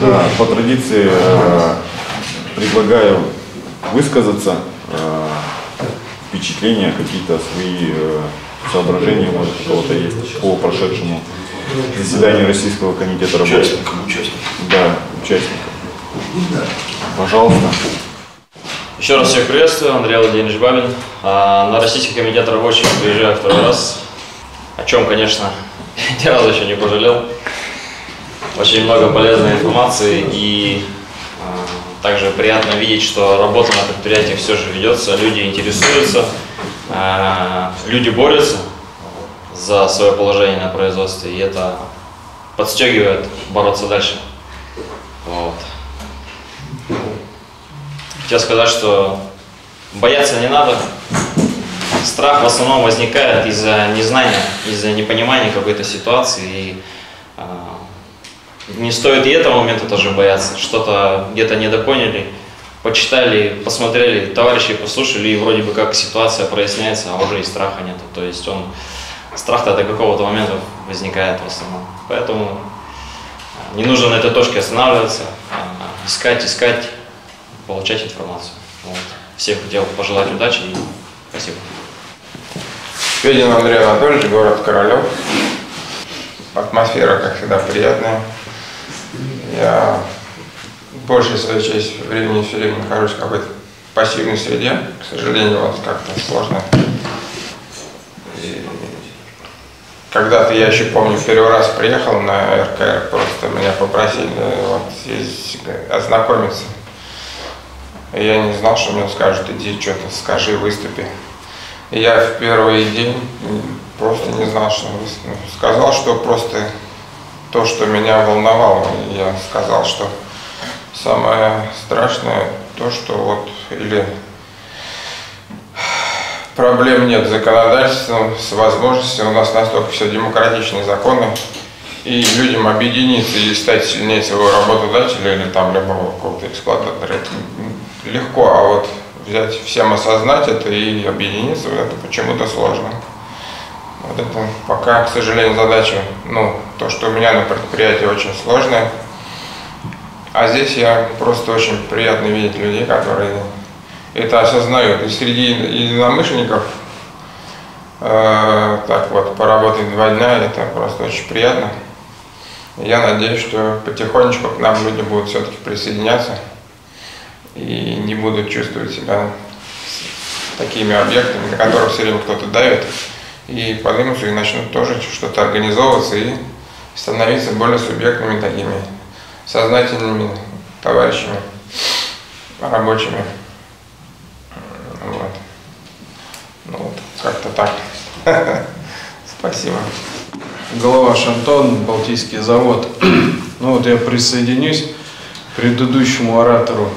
По традиции предлагаю высказаться, впечатления, какие-то свои соображения, может, у кого-то есть по прошедшему заседанию Российского комитета работы. Участникам. Да, участникам. Пожалуйста. Еще раз всех приветствую, Андрей Владимирович Бабин. На Российский комитет рабочих приезжаю второй раз, о чем, конечно, ни разу еще не пожалел. Очень много полезной информации и также приятно видеть, что работа на предприятиях все же ведется, люди интересуются, люди борются за свое положение на производстве, и это подстегивает бороться дальше. Вот. Хотел сказать, что бояться не надо. Страх в основном возникает из-за незнания, из-за непонимания какой-то ситуации. И не стоит и этого момента тоже бояться. Что-то где-то недопоняли, почитали, посмотрели, товарищей послушали, и вроде бы как ситуация проясняется, а уже и страха нет. То есть страх-то до какого-то момента возникает в основном. Поэтому не нужно на этой точке останавливаться, искать, получать информацию. Вот. Всем хотел пожелать удачи и спасибо. Федин Андрей Анатольевич, город Королев. Атмосфера, как всегда, приятная. Я большую свою часть времени все время нахожусь в какой-то пассивной среде. К сожалению, вот как-то сложно. И когда-то, я еще помню, первый раз приехал на РКР, просто меня попросили вот ознакомиться. И я не знал, что мне скажут: иди, что-то скажи, выступи. И я в первый день просто не знал, что сказал, что просто то, что меня волновало. Я сказал, что самое страшное то, что вот или проблем нет с законодательством, с возможностью. У нас настолько все демократичные законы, и людям объединиться и стать сильнее своего работодателя или там любого какого-то эксплуататора легко, а вот взять всем осознать это и объединиться, это почему-то сложно. Вот это пока, к сожалению, задача, то, что у меня на предприятии, очень сложная. А здесь я просто очень приятно видеть людей, которые это осознают. И среди единомышленников так вот поработать 2 дня, это просто очень приятно. Я надеюсь, что потихонечку к нам люди будут все-таки присоединяться и не будут чувствовать себя такими объектами, на которых все время кто-то давит, и поднимутся и начнут тоже что-то организовываться и становиться более субъектными, такими сознательными товарищами, рабочими. Вот. Как-то так. Спасибо. Головаш Антон, Балтийский завод. Я присоединюсь к предыдущему оратору.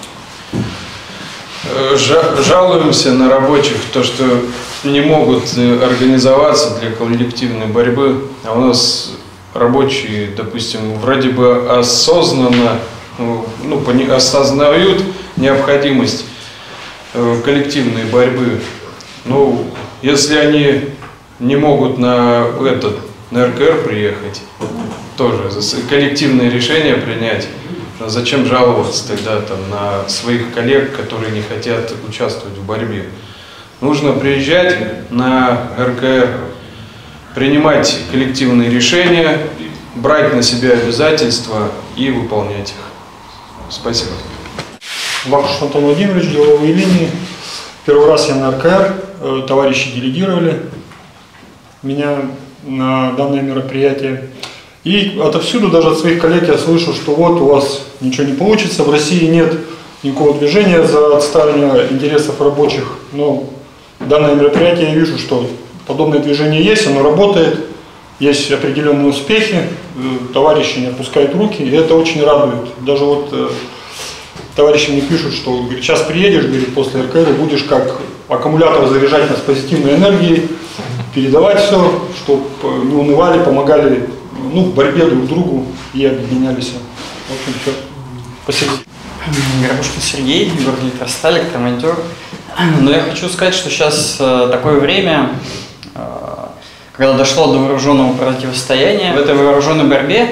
Жалуемся на рабочих, то, что не могут организоваться для коллективной борьбы, а у нас рабочие, допустим, вроде бы осознанно осознают необходимость коллективной борьбы. Если они не могут на РКР приехать, тоже коллективное решение принять, зачем жаловаться тогда на своих коллег, которые не хотят участвовать в борьбе? Нужно приезжать на РКР, принимать коллективные решения, брать на себя обязательства и выполнять их. Спасибо. Вахруш Антон Владимирович, деловые линии. Первый раз я на РКР, товарищи делегировали меня на данное мероприятие. И отовсюду, даже от своих коллег, я слышу, что вот у вас ничего не получится, в России нет никакого движения за отстаивание интересов рабочих. Но данное мероприятие, я вижу, что подобное движение есть, оно работает, есть определенные успехи, товарищи не опускают руки, и это очень радует. Даже товарищи мне пишут, что говорит, сейчас приедешь, говорит, после РКР, и будешь как аккумулятор заряжать нас позитивной энергией, передавать все, чтобы не унывали, помогали в борьбе друг другу и объединялись. В общем, все. Спасибо. Грабушкин Сергей, город Электросталь, командир. Но я хочу сказать, что сейчас такое время, когда дошло до вооруженного противостояния. В этой вооруженной борьбе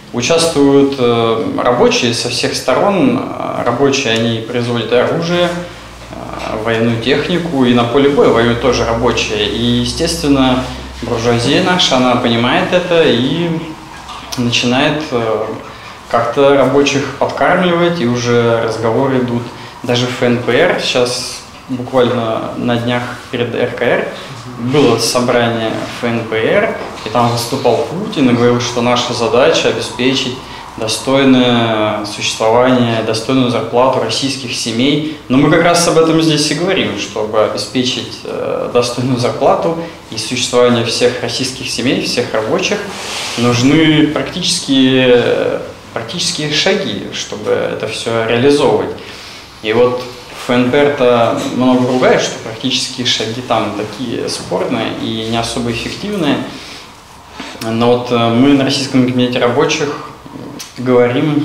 Участвуют рабочие со всех сторон. Рабочие, они производят оружие, военную технику, и на поле боя воюют тоже рабочие. И, естественно, буржуазия наша, она понимает это и начинает как-то рабочих подкармливать, и уже разговоры идут даже в ФНПР. Сейчас буквально на днях перед РКР было собрание ФНПР, и там выступал Путин и говорил, что наша задача обеспечить достойное существование, достойную зарплату российских семей. Но мы как раз об этом здесь и говорим, чтобы обеспечить достойную зарплату и существование всех российских семей, всех рабочих, нужны практические шаги, чтобы это все реализовывать. И вот ФНПР-то много ругает, что практические шаги там такие спорные и не особо эффективные. Но вот мы на Российском комитете рабочих говорим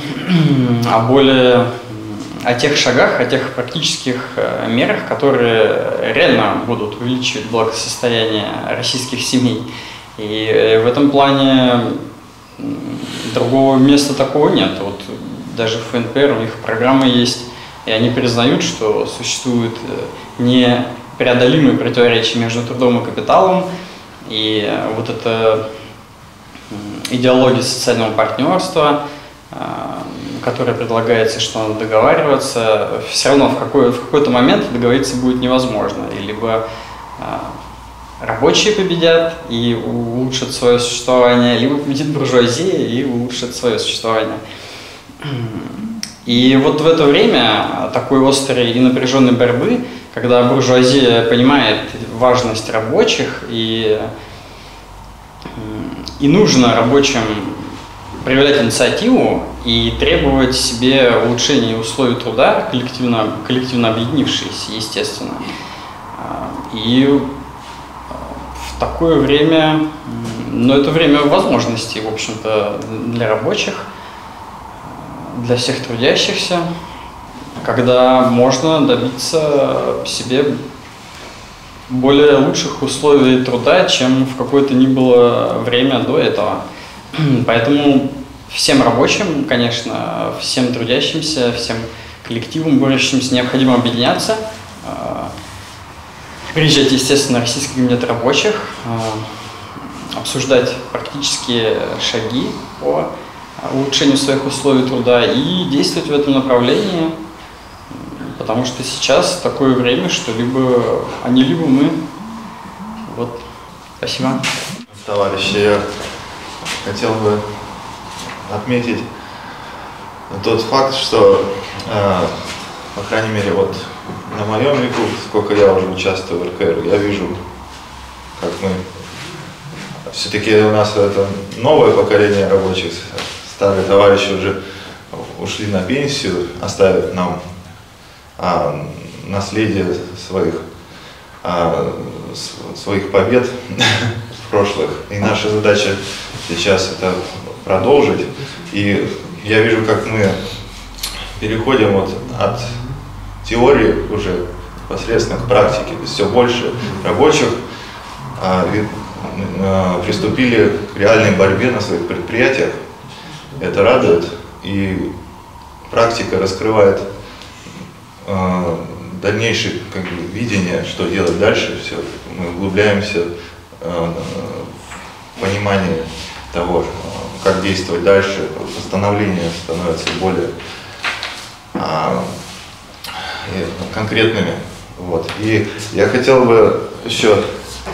о тех шагах, о тех практических мерах, которые реально будут увеличивать благосостояние российских семей. И в этом плане другого места такого нет. Вот даже в ФНПР у них программы есть, и они признают, что существует непреодолимые противоречия между трудом и капиталом, и вот эта идеология социального партнерства, которая предлагается, что надо договариваться, все равно в какой-то момент договориться будет невозможно. И либо рабочие победят и улучшат свое существование, либо победит буржуазия и улучшит свое существование. И вот в это время такой острой и напряженной борьбы, когда буржуазия понимает важность рабочих и нужно рабочим проявлять инициативу и требовать себе улучшения условий труда, коллективно объединившись, естественно. И в такое время, это время возможностей, в общем-то, для рабочих, для всех трудящихся, когда можно добиться себе более лучших условий труда, чем в какое-то ни было время до этого. Поэтому всем рабочим, конечно, всем трудящимся, всем коллективам, борющимся, необходимо объединяться, приезжать, естественно, на Российский комитет рабочих, обсуждать практические шаги по улучшению своих условий труда и действовать в этом направлении, потому что сейчас такое время, что либо они, либо мы. Вот. Спасибо. Товарищи, я хотел бы отметить тот факт, что, по крайней мере, вот на моем веку, сколько я уже участвую в РКР, я вижу, как мы, все-таки у нас это новое поколение рабочих, старые товарищи уже ушли на пенсию, оставив нам наследие своих побед прошлых. И наша задача сейчас это продолжить. И я вижу, как мы переходим вот от теории уже непосредственно к практике. Все больше рабочих приступили к реальной борьбе на своих предприятиях. Это радует. И практика раскрывает дальнейшее видение, что делать дальше. Все. Мы углубляемся в понимание того, как действовать дальше. Постановления становятся более конкретными. Вот. И я хотел бы еще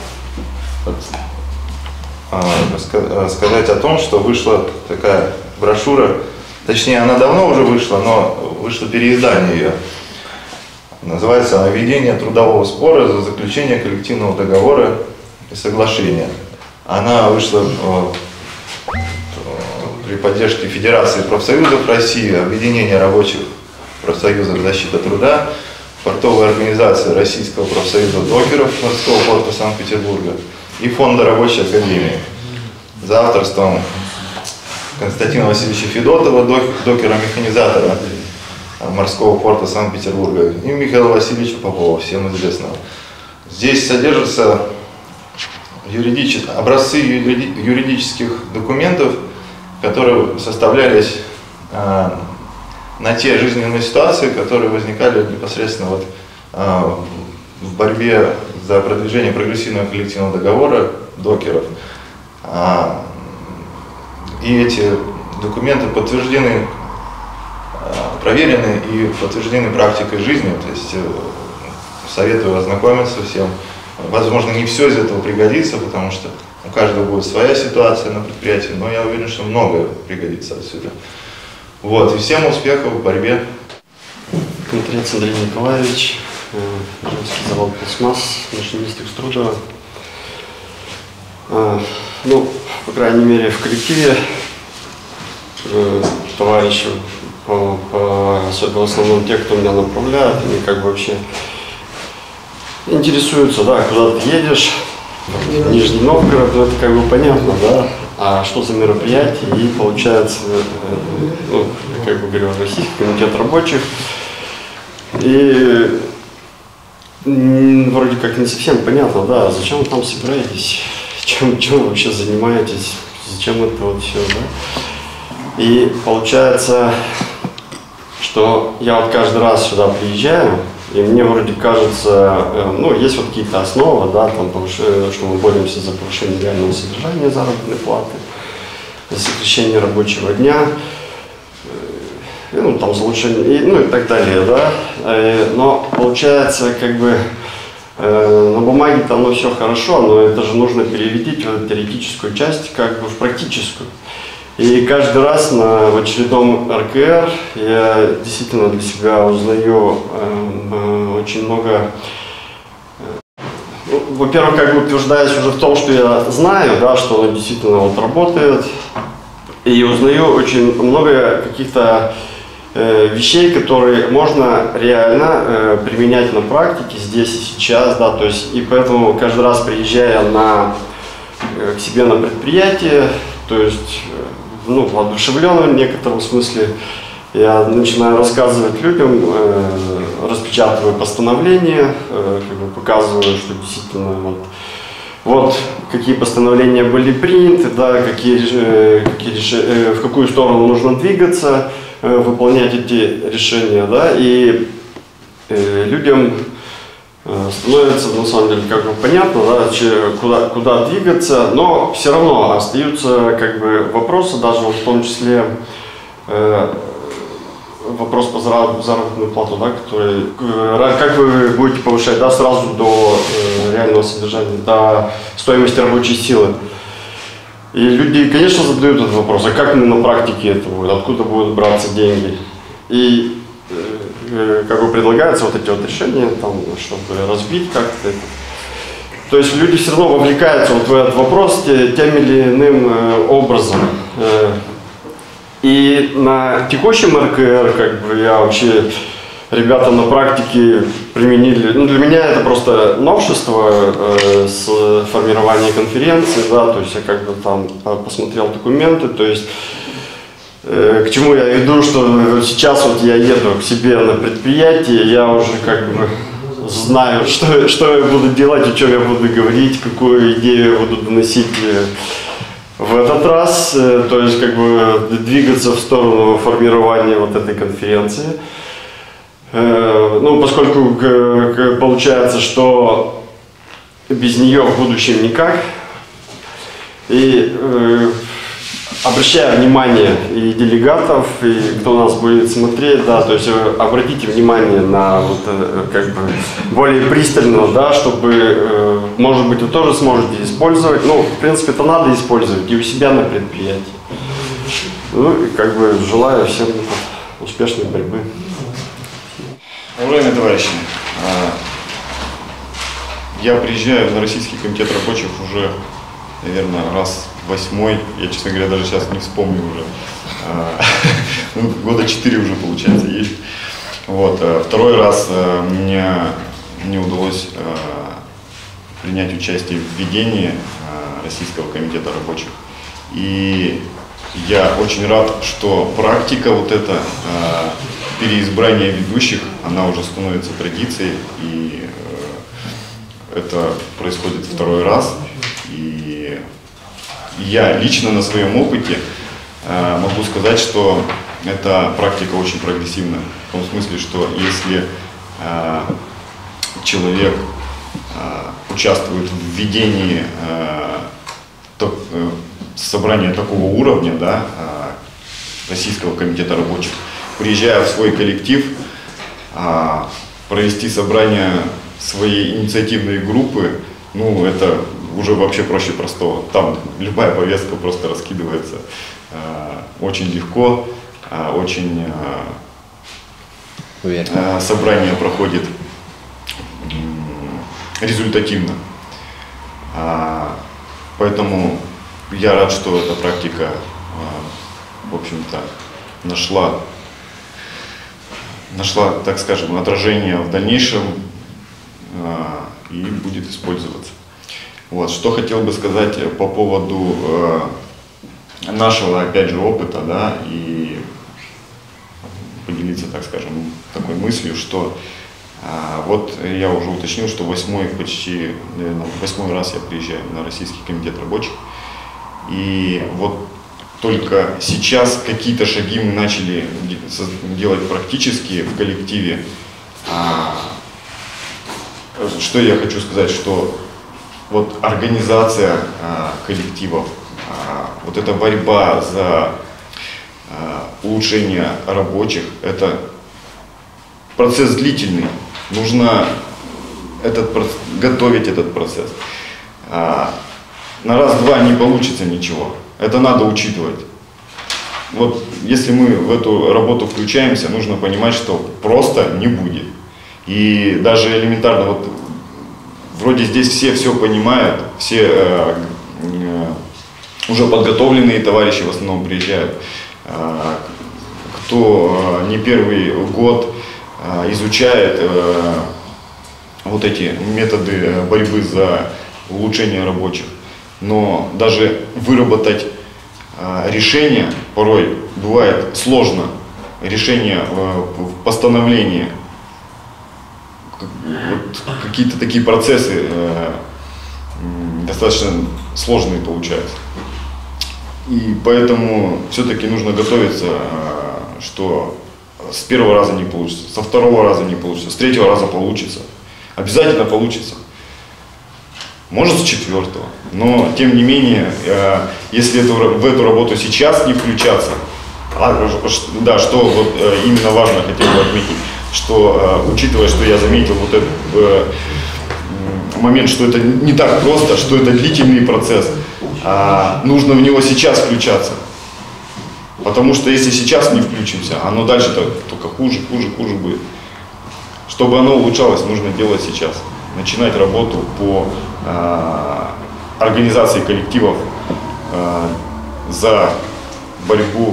сказать о том, что вышла такая брошюра, точнее она давно уже вышла, но вышло переиздание ее. Называется она «Ведение трудового спора за заключение коллективного договора и соглашения». Она вышла при поддержке Федерации профсоюзов России, Объединения рабочих профсоюзов защиты труда, портовой организации Российского профсоюза докеров морского порта Санкт-Петербурга и Фонда рабочей академии за авторством Константина Васильевича Федотова, докера-механизатора морского порта Санкт-Петербурга, и Михаила Васильевича Попова, всем известного. Здесь содержатся образцы юридических документов, которые составлялись на те жизненные ситуации, которые возникали непосредственно вот, в борьбе за продвижение прогрессивного коллективного договора докеров. И эти документы подтверждены, проверены и подтверждены практикой жизни. То есть советую ознакомиться всем. Возможно, не все из этого пригодится, потому что у каждого будет своя ситуация на предприятии, но я уверен, что многое пригодится отсюда. Вот, и всем успехов в борьбе. Контрец Андрей Николаевич, Ижевский завод «Пластмасс», машинист экструдера. Ну, по крайней мере, в коллективе товарищи, особенно в основном те, кто меня направляет, они как бы вообще интересуются, да, куда ты едешь, в Нижний Новгород, ну, это как бы понятно, да, а что за мероприятие, и получается, ну, как бы говорю, Российский комитет рабочих, и вроде как не совсем понятно, да, зачем вы там собираетесь, чем вы вообще занимаетесь, зачем это вот все, да, и получается, что я вот каждый раз сюда приезжаю, и мне вроде кажется, ну, есть вот какие-то основы, да, там, что мы боремся за повышение реального содержания заработной платы, за сокращение рабочего дня, ну, там, за улучшение, ну, и так далее, да. Но получается, как бы, на бумаге-то оно все хорошо, но это же нужно переводить в теоретическую часть, как бы, в практическую. И каждый раз в очередном РКР я действительно для себя узнаю очень много. Во-первых, как бы утверждаюсь уже в том, что я знаю, да, что оно действительно вот работает. И узнаю очень много каких-то вещей, которые можно реально применять на практике здесь и сейчас, да, то есть, и поэтому каждый раз приезжая к себе на предприятие, то есть, ну, воодушевлен в некотором смысле, я начинаю рассказывать людям, распечатываю постановления, как бы показываю, что действительно вот какие постановления были приняты, да, в какую сторону нужно двигаться, выполнять эти решения, да, и людям становится, на самом деле, как бы понятно, да, куда двигаться, но все равно остаются как бы вопросы, даже вот в том числе вопрос по заработную плату, да, который, как вы будете повышать, да, сразу до реального содержания, до стоимости рабочей силы. И люди, конечно, задают этот вопрос, а как мы на практике это будет, откуда будут браться деньги. И как бы предлагаются вот эти вот решения, там, чтобы разбить как-то это. То есть люди все равно вовлекаются вот в этот вопрос тем или иным образом. И на текущем РКР, как бы, я вообще, ребята на практике применили, ну, для меня это просто новшество с формирования конференции, да, то есть я как бы там посмотрел документы, то есть к чему я веду, что сейчас вот я еду к себе на предприятие, я уже как бы знаю, что я буду делать, о чем я буду говорить, какую идею я буду доносить в этот раз, то есть как бы двигаться в сторону формирования вот этой конференции. Ну, поскольку получается, что без нее в будущем никак. И обращаю внимание и делегатов, и кто нас будет смотреть, да, то есть обратите внимание на вот, как бы более пристально, да, чтобы, может быть, вы тоже сможете использовать, ну, в принципе, это надо использовать и у себя на предприятии. Ну, и как бы желаю всем успешной борьбы. Уважаемые товарищи, я приезжаю на Российский комитет рабочих уже, наверное, раз 8-й, я, честно говоря, даже сейчас не вспомню уже, ну, года 4 уже, получается, есть. Вот. Второй раз мне удалось принять участие в ведении Российского комитета рабочих. И я очень рад, что практика вот эта переизбрания ведущих, она уже становится традицией, и это происходит второй раз. И я лично на своем опыте могу сказать, что эта практика очень прогрессивная. В том смысле, что если человек участвует в ведении собрания такого уровня, да, Российского комитета рабочих, приезжая в свой коллектив, провести собрание своей инициативной группы, ну, это уже вообще проще простого. Там любая повестка просто раскидывается очень легко, очень собрание проходит результативно. Поэтому я рад, что эта практика, в общем-то, нашла, так скажем, отражение в дальнейшем и будет использоваться. Вот. Что хотел бы сказать по поводу нашего, опять же, опыта, да, и поделиться, так скажем, такой мыслью, что вот я уже уточнил, что почти, наверное, 8-й раз я приезжаю на Российский комитет рабочих, и вот только сейчас какие-то шаги мы начали делать практически в коллективе. Что я хочу сказать, что вот организация коллективов, вот эта борьба за улучшение рабочих, это процесс длительный. Нужно готовить этот процесс. На раз-два не получится ничего. Это надо учитывать. Вот если мы в эту работу включаемся, нужно понимать, что просто не будет. И даже элементарно, вот вроде здесь все понимают, все уже подготовленные товарищи в основном приезжают, кто не первый год изучает вот эти методы борьбы за улучшение рабочих. Но даже выработать решение порой бывает сложно. Решение в постановлении. Вот какие-то такие процессы достаточно сложные получаются. И поэтому все-таки нужно готовиться, что с первого раза не получится, со второго раза не получится, с третьего раза получится. Обязательно получится. Может, с четвертого. Но, тем не менее, если в эту работу сейчас не включаться, да, что вот именно важно хотел бы отметить, что, учитывая, что я заметил вот этот момент, что это не так просто, что это длительный процесс, нужно в него сейчас включаться. Потому что если сейчас не включимся, оно дальше только хуже будет. Чтобы оно улучшалось, нужно делать сейчас. Начинать работу по организации коллективов за борьбу,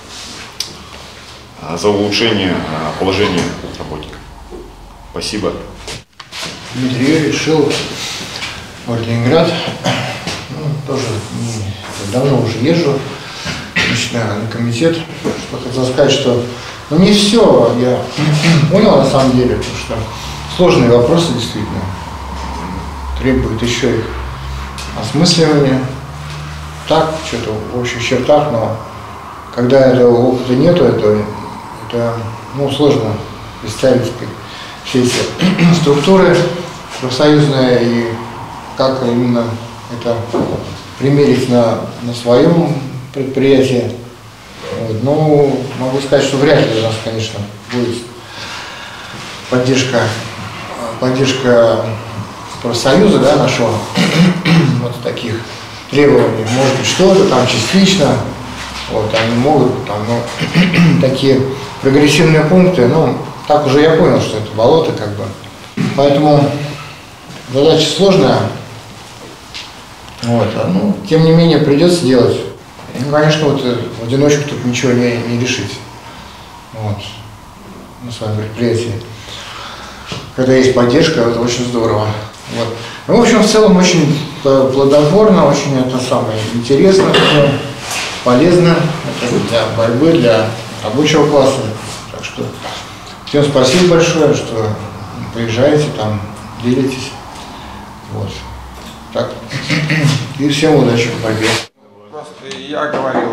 за улучшение положения работников. Спасибо. Дмитрий Юрьевич Шилов, город Ленинград. Тоже давно уже езжу на комитет. Что хотел сказать, что не все я понял на самом деле, потому что сложные вопросы действительно требуют еще их осмысливания. Так, что-то в общих чертах, но когда этого опыта нету, это сложно представить все эти структуры профсоюзные и как именно это примерить на своем предприятии. Вот. Но могу сказать, что вряд ли у нас, конечно, будет поддержка профсоюза, да, нашего вот таких требований. Может быть, что-то там частично, вот, они могут там, такие прогрессивные пункты, так уже я понял, что это болото как бы. Поэтому задача сложная. Вот, тем не менее придется делать. Конечно, вот в одиночку тут ничего не решить. Вот, на своем предприятии. Когда есть поддержка, это очень здорово. Вот. В общем, в целом очень плодотворно, очень это самое интересно, полезно это для борьбы, для рабочего класса. Так что всем спасибо большое, что приезжаете, там делитесь. Вот. Так. И всем удачи в борьбе. Просто я говорил,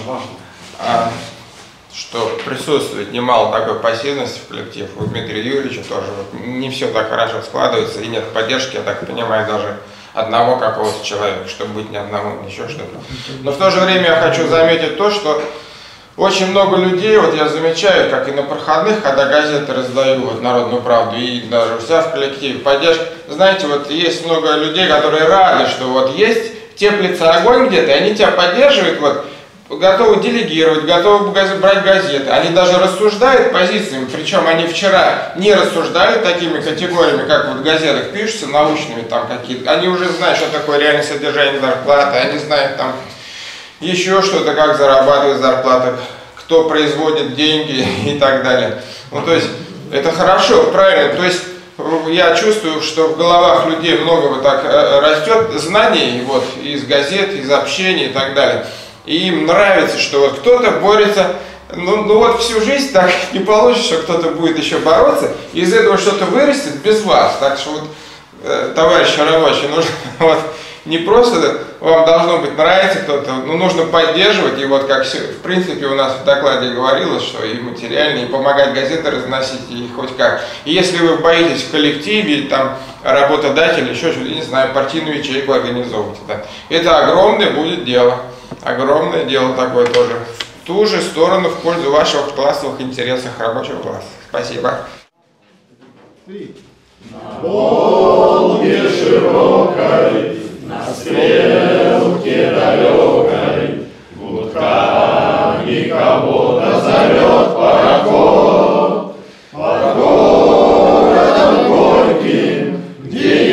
что присутствует немало такой пассивности в коллективе. У Дмитрия Юрьевича тоже вот не все так хорошо складывается, и нет поддержки, я так понимаю, даже одного какого-то человека, чтобы быть не одному, еще что-то. Но в то же время я хочу заметить то, что очень много людей, вот я замечаю, как и на проходных, когда газеты раздаю, вот «Народную правду», и даже у себя в коллективе поддержка. Знаете, вот есть много людей, которые рады, что вот есть, теплится огонь где-то, и они тебя поддерживают, вот, готовы делегировать, готовы брать газеты. Они даже рассуждают позициями, причем они вчера не рассуждали такими категориями, как вот в газетах пишутся, научными там какие-то. Они уже знают, что такое реальное содержание зарплаты, они знают там еще что-то, как зарабатывать зарплату, кто производит деньги и так далее. Ну, то есть, это хорошо, правильно. То есть, я чувствую, что в головах людей много вот так растет знаний, вот, из газет, из общения и так далее. И им нравится, что вот кто-то борется, ну вот всю жизнь так не получится, что кто-то будет еще бороться, и из этого что-то вырастет без вас. Так что вот, товарищи рабочие, нужно вот, не просто вам должно быть нравится кто-то, но нужно поддерживать, и вот как в принципе у нас в докладе говорилось, что и материально, и помогать газеты разносить, и хоть как. И если вы боитесь в коллективе, там, работодателя, еще что-то, не знаю, партийную ячейку организовывать, да, это огромное будет дело. Огромное дело такое тоже. В ту же сторону, в пользу ваших классовых интересов рабочего класса. Спасибо. На Волге широкой, на стрелке далекой, гудками кого-то зовет пароход. Под городом горьким, где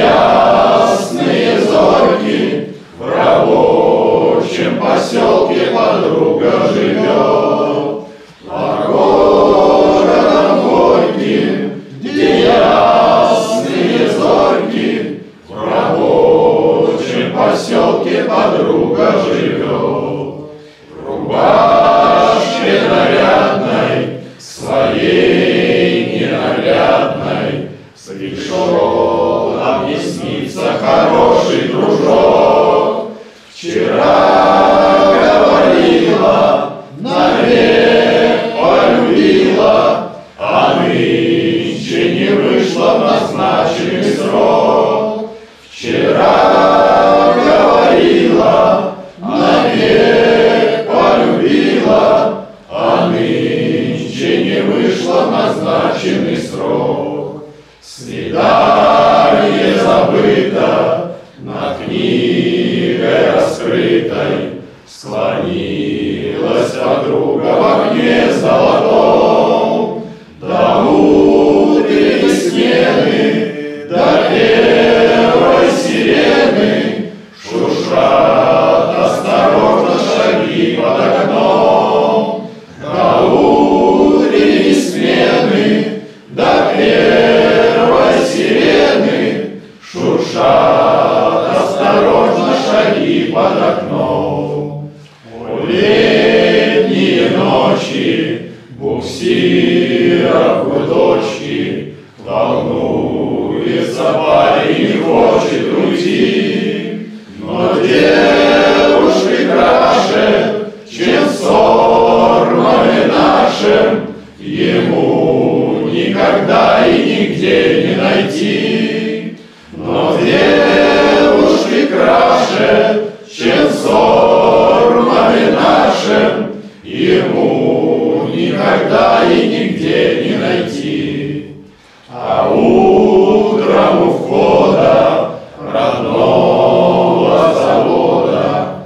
ясные зорьки, в рабочем поселке подруга живет. Под городом горьким, где ясные зорьки, в рабочем поселке подруга живет. В рубашке нарядной, своей ненаглядной, пришел объясниться хороший дружок. Вчера говорила, навек полюбила, а нынче не вышла в назначенный срок. Вчера говорила, навек полюбила, а нынче не вышла в назначенный срок. Свидание забыто, над книгой раскрытой склонилась подруга в огне золотом. До утренней смены, до первой сирены шуршат осторожно шаги под окном. До утренней смены, до первой сирены шуршат осторожно шаги под окном. О, летние ночи, буксиров гудочки, волнуется парень, не хочет уйти, но девушки краше, чем сормами нашим, ему никогда и нигде не найти. Но девушки краше, чем сормами нашим, ему никогда и нигде не найти. А утром у входа родного завода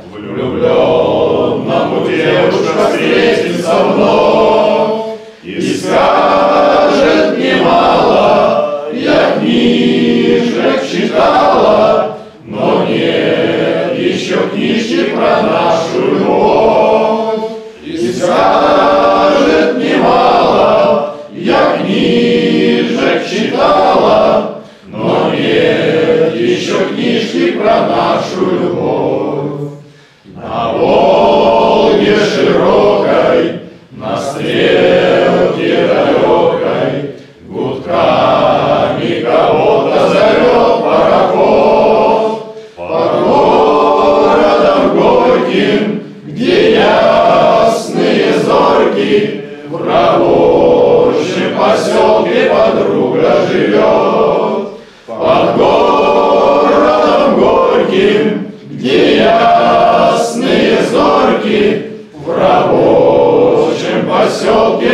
влюбленному девушка встретится вновь и скажет немало, я книжек читала, но нет еще книжки про нашу любовь. И скажет немало, я книжек читала, но нет еще книжки про нашу любовь. На Волге широкой, на стрелке далекой, гудками кого-то зовет пароход. Под городом горьким, рабочем поселке